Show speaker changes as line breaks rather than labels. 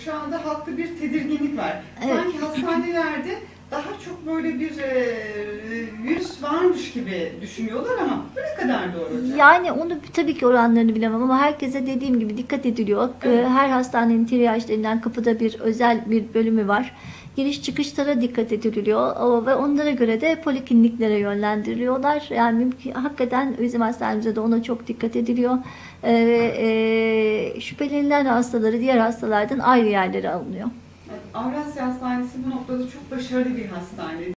şu anda halkta bir tedirginlik var.
Evet.
Sanki hastanelerde daha çok böyle bir virüs varmış gibi düşünüyorlar ama bu ne kadar doğru hocam?
Yani onu tabii ki oranlarını bilemem ama herkese dediğim gibi dikkat ediliyor.
Evet.
Her hastanenin triyaj denilen kapıda bir özel bir bölümü var. Giriş çıkışlara dikkat ediliyor ve onlara göre de polikliniklere yönlendiriliyorlar. Yani hakikaten bizim hastanemizde de ona çok dikkat ediliyor. Şüphelenilen hastaları diğer hastalardan ayrı yerlere alınıyor.
Avrasya Hastanesi bu noktada çok başarılı bir hastane.